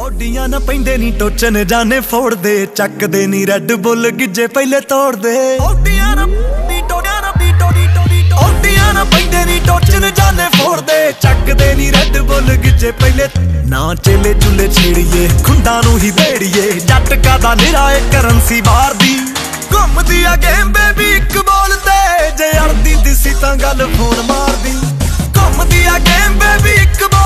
ਔਡੀਆਂ ਨਾ ਪੈਂਦੇ ਨੀ ਟੋਚਨ ਜਾਣੇ ਫੋੜਦੇ ਚੱਕਦੇ ਨੀ ਰੈੱਡ ਬੁੱਲ ਗਿੱਜੇ ਪਹਿਲੇ ਤੋੜਦੇ ਔਡੀਆਂ ਨਾ ਔਡੀਆਂ ਨਾ ਪੈਂਦੇ ਨੀ ਟੋਚਨ ਜਾਣੇ ਫੋੜਦੇ ਚੱਕਦੇ ਨੀ ਰੈੱਡ ਬੁੱਲ ਗਿੱਜੇ ਪਹਿਲੇ ਨਾ ਚੇਲੇ ਚੁੱਲੇ ਛੇੜੀਏ ਖੁੰਡਾਂ ਨੂੰ ਹੀ ਵੇੜੀਏ ਜੱਟ ਕਾਦਾ ਨਿਰਾ ਏ ਕਰੰਸੀ ਬਾਹਰ ਦੀ ਘੁੰਮਦੀ ਆ ਗੇਮ ਬੇਬੀ ਇੱਕ ਬੋਲ ਤੇ ਜੇ ਅੜਦੀ ਦਿਸੀ ਤਾਂ ਗੱਲ ਫੋਨ ਮਾਰਦੀ ਘੁੰਮਦੀ ਆ ਗੇਮ ਬੇਬੀ ਇੱਕ